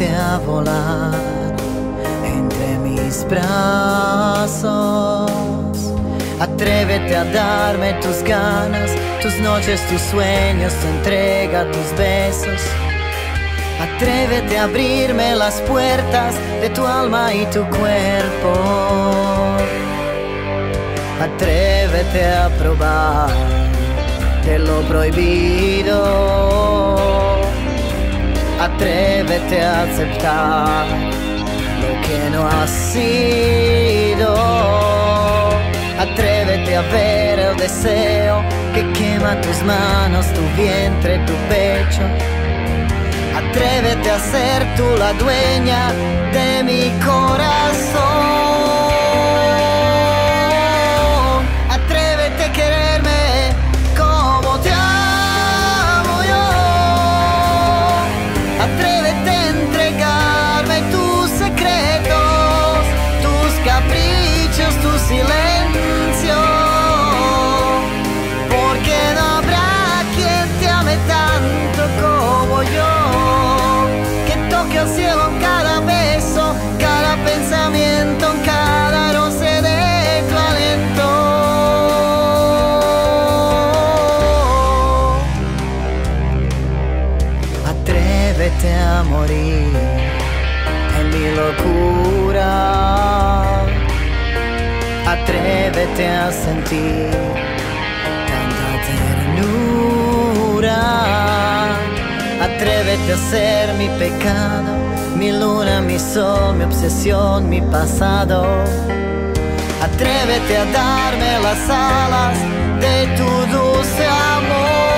Atrévete a volar entre mis brazos. Atrévete a darme tus ganas, tus noches, tus sueños, tu entrega, tus besos. Atrévete a abrirme las puertas de tu alma y tu cuerpo. Atrévete a probar de lo prohibido. Atrévete a aceptar lo que no has sido. Atrévete a ver el deseo que quema tus manos, tu vientre, tu pecho. Atrévete a ser tú la dueña de mi corazón. Atrévete a quererme como te amo yo. Atrévete a entregarme tus secretos, tus caprichos, tu silencio. Porque no habrá quien te ame tanto como yo. Que el cielo en cada beso, cada pensamiento, en cada roce de tu aliento. Atrévete a morir en mi locura. Atrévete a sentir tanta ternura. Atrévete a ser mi pecado, mi luna, mi sol, mi obsesión, mi pasado. Atrévete a darme las alas de tu dulce amor.